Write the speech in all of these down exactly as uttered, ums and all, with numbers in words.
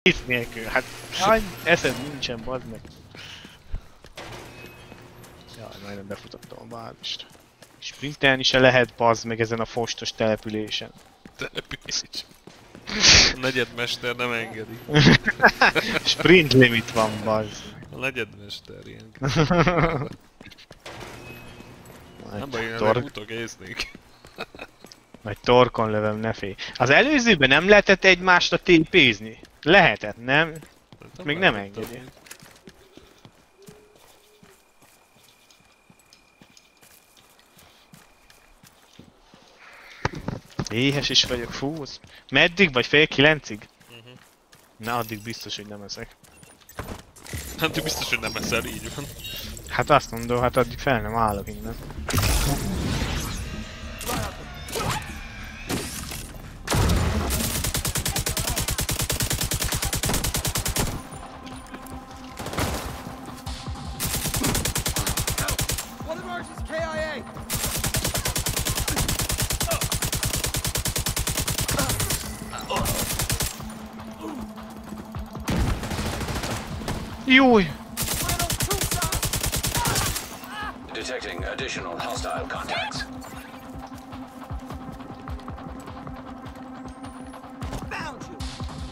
Itt nélkül, hát hány eszed nincsen, bazd meg. Jaj, majdnem befutottam a bázist. Sprintelni se lehet, bazd meg ezen a fostos településen. Település. A negyedmester nem engedi. Sprint limit van, bazd. A negyedmester ilyen. Nem baj, én Tor... utok észnék. Majd torkon lövöm, ne félj. Az előzőben nem lehetett egymást a té pézni? Lehetett, nem? nem Még nem engedi. Éhes is vagyok, fú. Meddig vagy? Fél kilencig? Uh-huh. Na, addig biztos, hogy nem eszek. Hát te biztos, hogy nem eszel, így van. Hát azt mondom, hát addig fel nem állok innen. Júj! Detecting additional hostile contacts. Found you.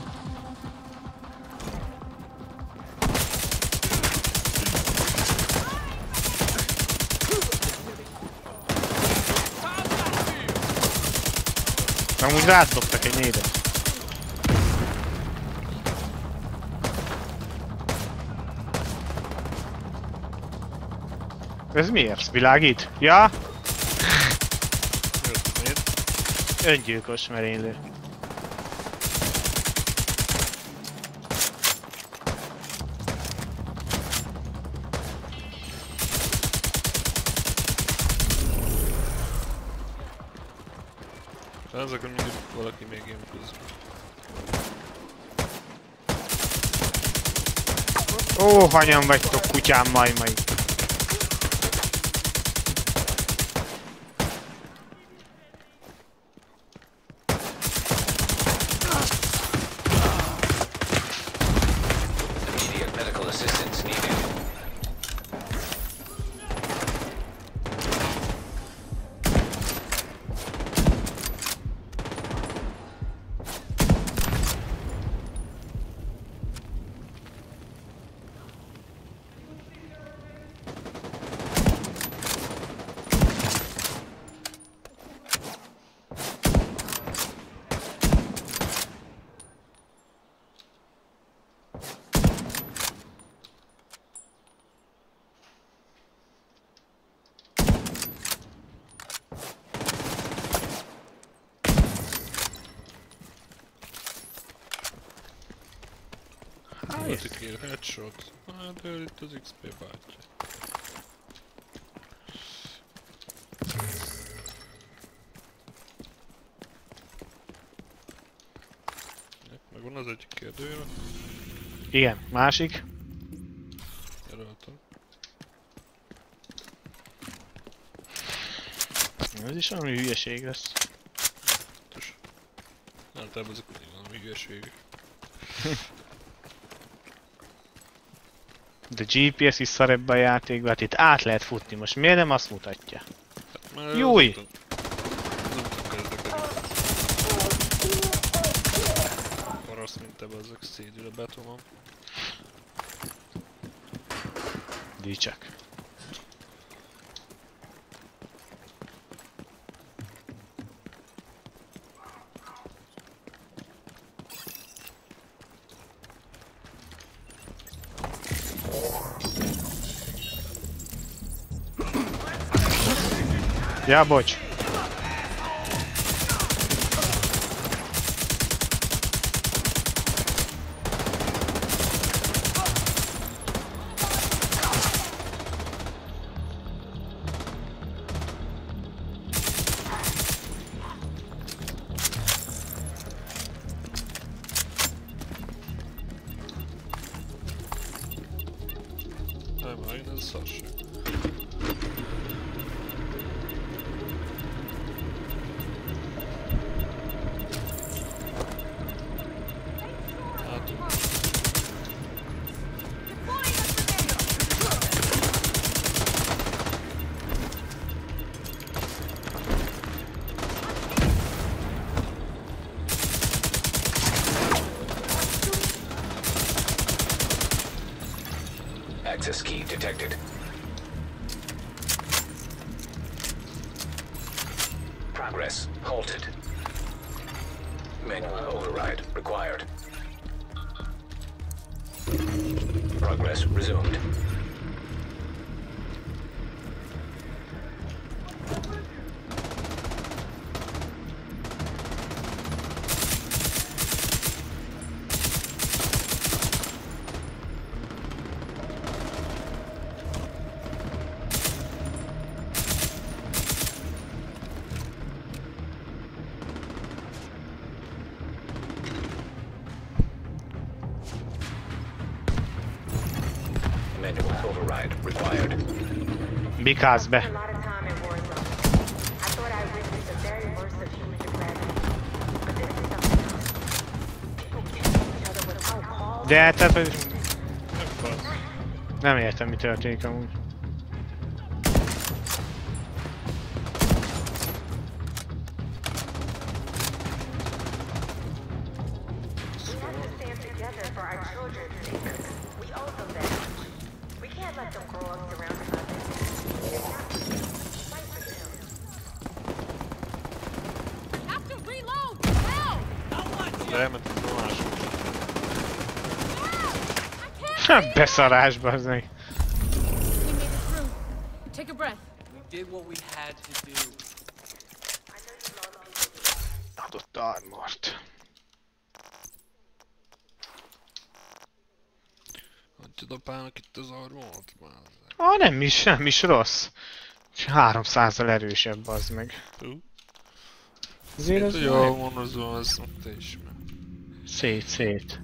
Amúgy rád dobtak egy nédet. Ez miért? Világít? Ja? Öngyilkos merénylő. Ezek, hogy mindig valaki még jön közben. Ó, hányan vagytok, kutyám, majmai. Volt itt két headshot. Hát ő itt az iksz pé bátyja. Megvan az egyik kérdőjére. Igen, másik. Jelöltem. Ez is valami hülyeség lesz. Általában ezek valami hülyeség. De gé pé es is szar ebbe a játékba, hát itt át lehet futni, most miért nem azt mutatja? Hát Júj! Parasz, mint te bezzek, szédül a betonom. Dicsak. Ja, bocs. Nem, megint ez a szarság. Hát, access key detected. Progress halted. Manual override required. Progress resumed. Manual override required. Bikász be. A lot of time in war zone. I thought I witnessed the very worst of human depravity. But this is something else. People killing each other without cause. De tehát... Nem fasz. Nem értem, mi történik amúgy. We have to stand together for our children's sake. We owe them that much. We can't let them grow up surrounded by this. Fight for them. Have to reload! Help! De elmentek a másik. I can't Beszarásba az meg. We made it through. Take a breath. We did what we had to do. Adott armort. Adjad apának itt az armort már. Ah, nem is, nem is rossz. háromszázzal erősebb az meg. Hú. Azért az Jó, meg. mondozom, ezt te is meg. Szét, szét.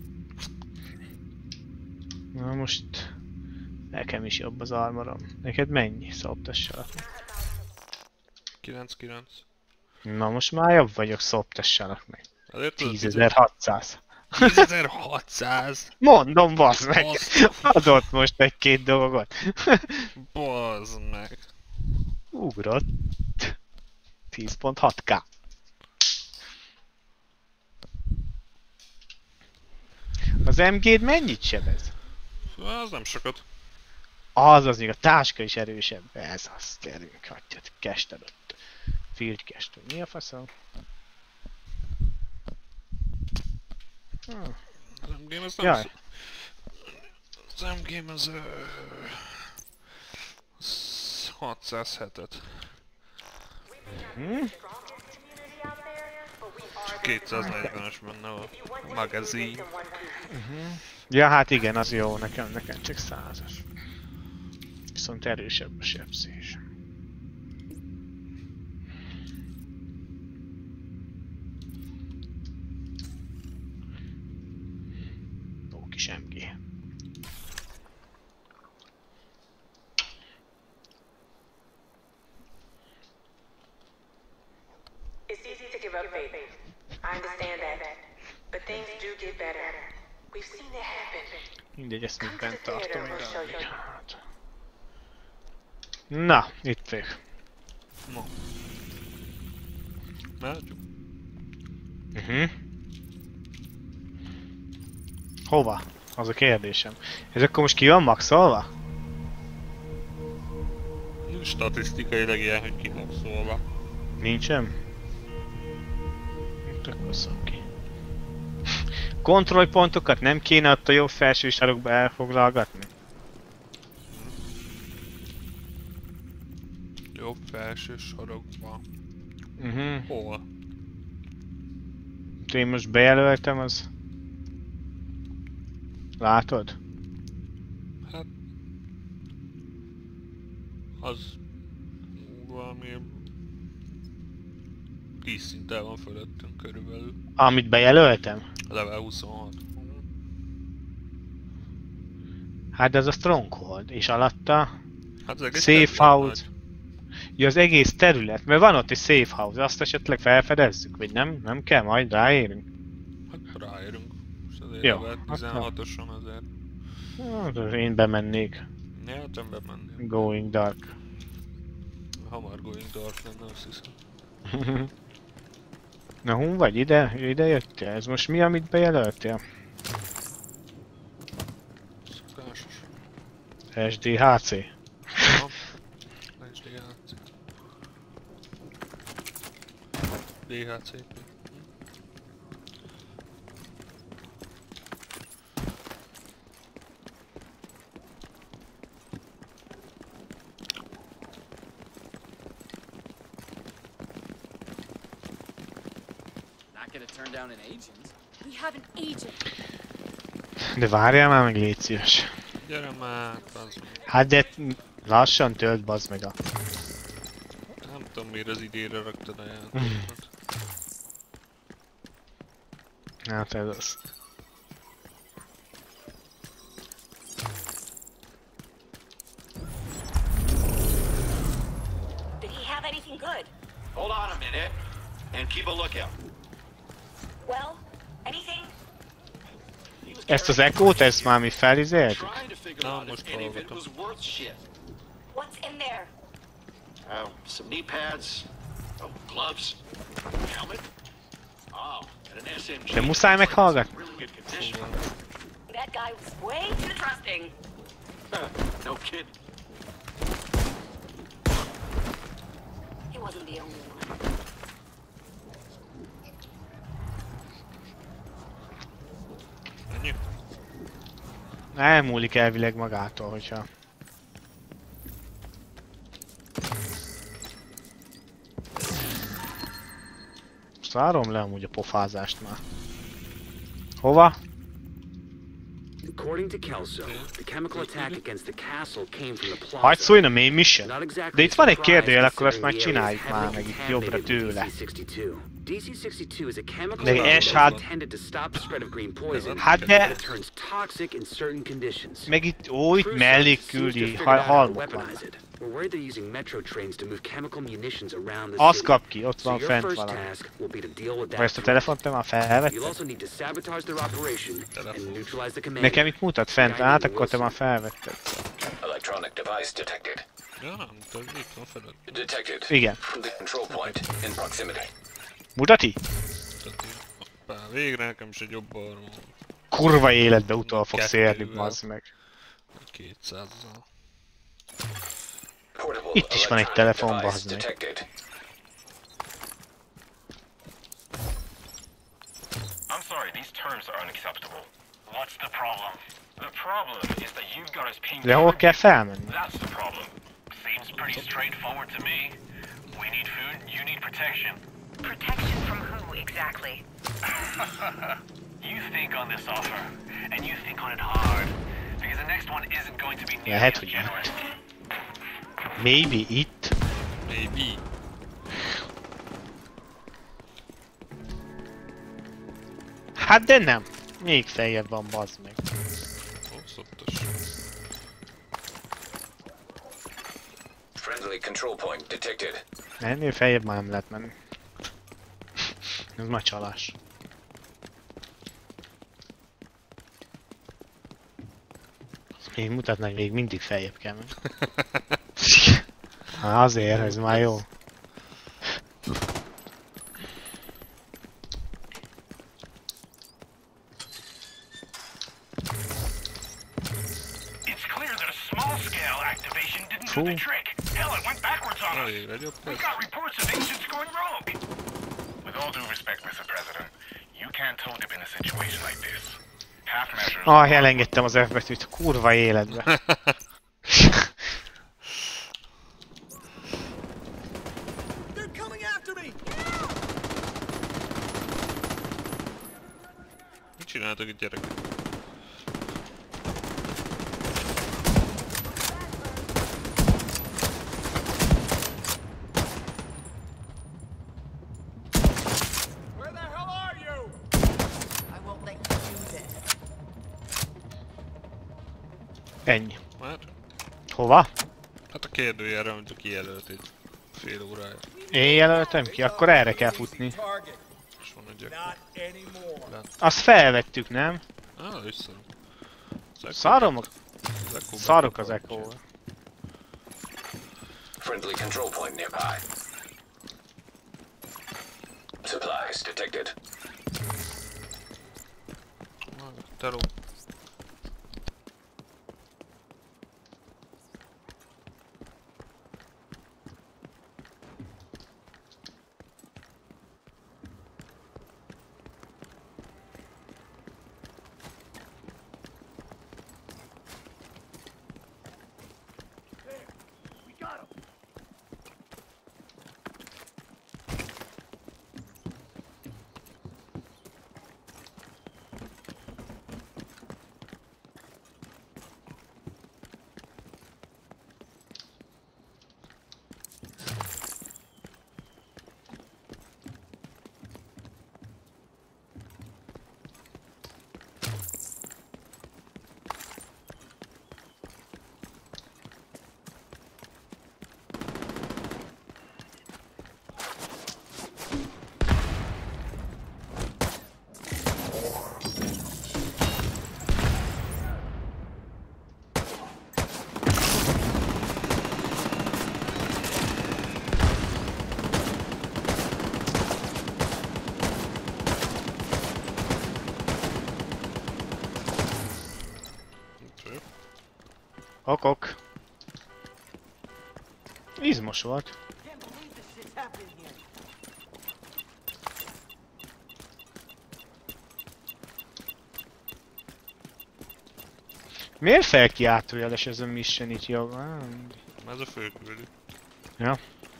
Na most... Nekem is jobb az armorom. Neked mennyi? Szoptassalak. kilenc kilenc. Na most már jobb vagyok, szoptassalak meg. Azért tudod, tízezer-hatszáz. tízezer-hatszáz! Mondom, bazd meg! Azt- Adott most egy-két dolgot. Bazd meg! Ugrott. tíz pont hat ká. Az em gé-d mennyit sebez? Az nem sokat. Az az még, a táska is erősebb. Ez az, gyerünk, hagyjad, kested ott. Field kest, mi a faszom? Ah, Az em gé az nem Jaj. szó. Az em gé az... ö, az hatszázhetet. hm? Csak kétszáznegyvenes benne a magazin. Ja, hát igen, az jó, nekem, nekem csak százas. Viszont erősebb a sebzés. Ó, kis em gé. It's easy to give up faith. I understand that. But things do get better. We've seen it happen. Mindegy, ezt még bent tartom még addig. Hát. Na, itt vagyok. No. Mehetjük? Uh-huh. Hova? Az a kérdésem. Ez akkor most ki van maxolva? Statisztikailag ilyen, hogy ki van szólva. Nincsen? Akkor szom ki. Kontrollpontokat nem kéne ott a jobb felső sarokba elfoglalgatni? Jobb felső sarokba. Uh-huh. Hol? Én most bejelöltem, az... Látod? Hát... Az... valami... tíz szinttel van fölöttünk körülbelül. Amit bejelöltem? Level huszonhat. Hát ez a Stronghold, és alatta... Hát az egész Safe terület house. nagy. Ja, az egész terület, mert van ott egy safe house, azt esetleg felfedezzük, vagy nem? Nem kell, majd ráérünk. Hát ráérünk. És azért Jó, level hát tizenhatoson azért. Hát, én bemennék. Ja, hát ember mennél. Going dark. Hamar going dark lenne, azt hiszem. Na, hun vagy? Ide? Ide jöttél? Ez most mi, amit bejelöltél? Szokásos. es dé há cé. Aha. es dé há cé. dé há cé pé. Not gonna turn down an agent. We have an agent. De várjál már meg, légy szíves. Gyere már, bazd meg. Hát de lassan tölt, bazd meg a... Nem tudom miért az idénre raktad a játékot. Hát ez az. Did he have anything good? Hold on a minute and keep a lookout. Well, anything? He was Ezt az carrying Echo-t, ezt már mi felizéltük? trying to figure No, out if most any of it hallgatom. was worth shit. What's in there? Uh, some knee pads, oh, gloves, helmet. Oh, and an S M G. De muszáj meghallgatni? Really good condition. That guy was way too trusting. No kidding. He wasn't the only one. Ennyi? Elmúlik elvileg magától, hogyha... Szárom le amúgy a pofázást már. Hova? According to Kelso, the chemical attack against the castle came from the plaza. Hagyd szóljon a main mission. Not exactly De itt van egy surprised kérdőjel, akkor ezt már considering the area is csináljuk már meg itt jobbra heavily tőle. contaminated with D C sixty-two. D C sixty-two is a chemical De substance es hát- intended to stop the spread of green poison, Hát but de... it turns toxic in certain conditions. Meg itt, ó, itt Crew mellék scientists seem to küldi have figured out how to halmok vannak. weaponize it. We're worried they're using metro trains to move chemical munitions around the Azt city. kap ki, ott So van your fent first valami. task will be to deal with Vagy that ezt a threat. telefont te már You'll felvetted? also need to sabotage their operation and neutralize the command. Nekem itt mutat fent, hát akkor te már felvetted. Electronic device detected. Ja nem, te itt van felett. Detected. Igen. From the control point in proximity. Mutati? Hoppá, végre nekem is egy jobb armor. Kurva életbe utol fogsz érni, Kettővel. bazd meg. kétszázzal. Portable Itt is van egy electronic telefon, device bazd meg. detected. I'm sorry, these terms are unacceptable. What's the problem? The problem is that you've got us pinged. De hol kell felmenni? That's the problem. Seems pretty straightforward to me. We need food, you need protection. Protection from who exactly? You think on this offer, and you think on it hard, because the next one isn't going to be nearly Lehet, as hogy generous. Maybe itt? Maybe. Hát de nem. Még feljebb van, bazd meg. Ó, szoptas. Friendly control point detected. Ennél feljebb már nem lehet menni. Ez már csalás. Még mutatnak, még mindig feljebb kell menni. Hát azért, ez már jó. It's clear that a small-scale activation didn't do Cool. the trick. Hell, it went backwards on Na us. végre jobb We lesz. got reports of agents going rogue. With all due respect, Mister President, you can't toe dip in a situation like this. Half measures. Ah, elengedtem az F betűt, a kurva életbe. Mit csináltak itt gyerekek? Ennyi. Már? Hova? Hát a kérdőjelre, amit kijelölt itt fél órája. Én jelöltem ki, akkor erre kell futni. És van egy gyerek. Azt felvettük, nem? Ah, visszarom. Szarom, szarok az Echo-val. Friendly control point nearby. Supplies detected. Teró. Ok-ok. Izmos volt. Miért felkiáltójeles ez a mission itt jobb? Ez a főküldő. Ja.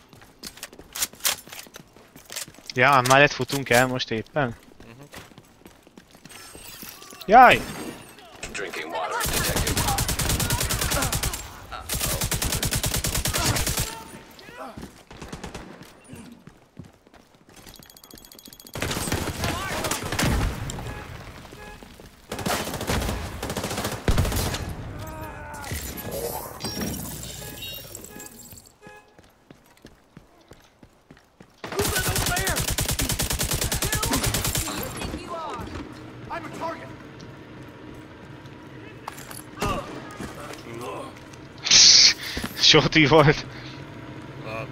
Ja, mellett futunk el most éppen? Uh-huh. Jaj! Drinking water detected. Shorty volt. Láttam.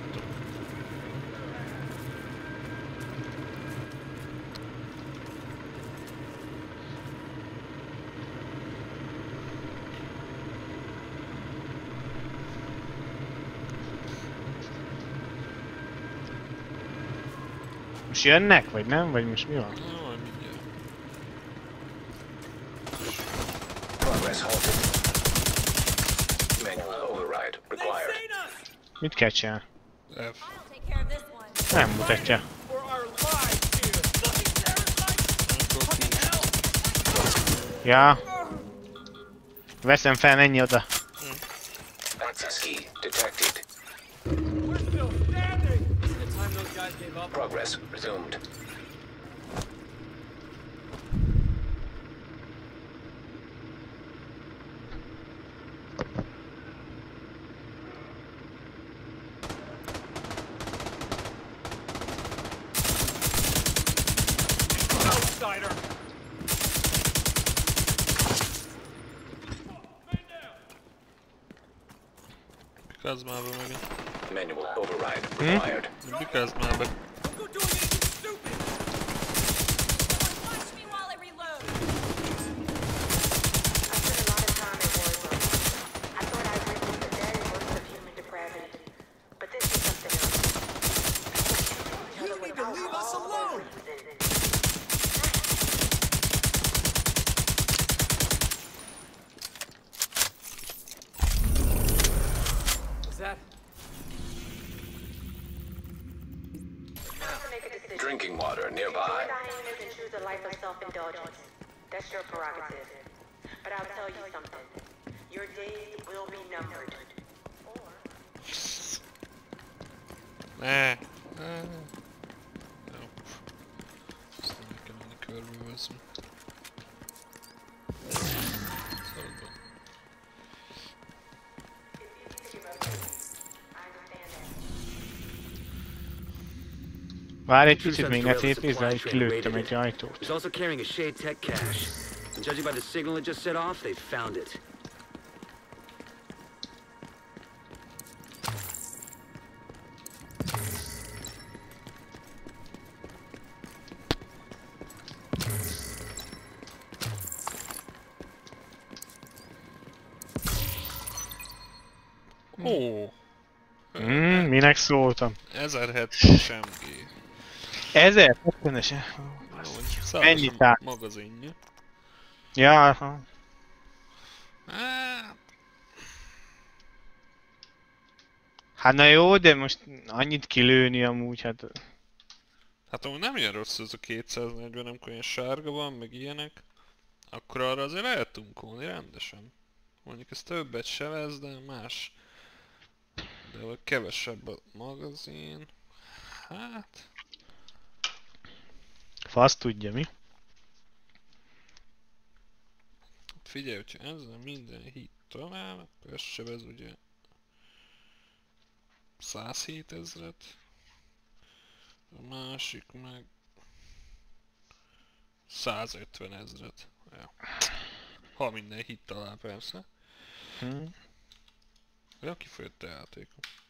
Most jönnek, vagy nem? Vagy most mi van? Na, majd mindjárt. Progress halted. Manual override required. Mit kell csinálni? F. I'll take care of this one. Nem mutatja. Ja. Veszem fel, menj oda. Access key detected. Progress resumed. Kazmába megint. Manual override required. Mi kazmába? Watch me while I reload. I spent a lot of time at Warzone. I thought I witnessed the very worst of human depravity. But this is something else. You need to leave us alone! What's that? Drinking water nearby. Hyenas and choose a life of self-indulgence. That's your prerogative. But I'll tell you something. Your days will be numbered. Or... Ne. Ne. Jó. Aztán meg kell menni körbevezni. Szabadban. Várj egy picit, még ne tépézzel, hogy kilőttem egy ajtót. He's also carrying a Shade Tech cache. And judging by the signal it just set off, they found it. Ó! Hmm, minek szóltam? ezerhetvenes em gé. ezerhetvenes? Ennyi tár. Magazinja. Ja, aha. Hát... Hát na jó, de most annyit kilőni amúgy, hát... Hát amúgy nem ilyen rossz ez a kétszáznegyven, amikor ilyen sárga van, meg ilyenek. Akkor arra azért lehet tunkolni rendesen. Mondjuk ez többet se vesz, de más. De kevesebb a magazin. Hát... Fasz tudja mi. Figyelj, hogyha ezzel minden hit talál, akkor ez se vesz ugye százhét ezret. A másik meg százötven ezret. Ja. Ha minden hit talál persze. Hmm. Olyan kifogyott a játékom.